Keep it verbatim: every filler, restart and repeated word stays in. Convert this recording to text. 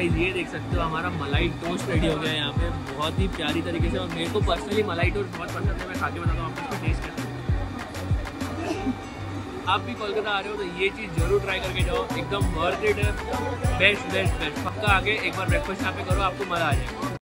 Guys ये देख सकते हो हमारा मलाई टोस्ट रेडी हो गया है यहाँ पे बहुत ही प्यारी तरीके से। और मेरे को पर्सनली मलाई टोस्ट बहुत पसंद है, मैं खा के बताता हूँ आपको टेस्ट कैसा है। आप भी कोलकाता आ रहे हो तो ये चीज़ जरूर ट्राई करके जाओ, एकदम वर्थ इट है, बेस्ट बेस्ट बेस्ट। पक्का आगे एक बार ब्रेकफास्ट यहाँ पे करो, आपको मज़ा आ जाएगा।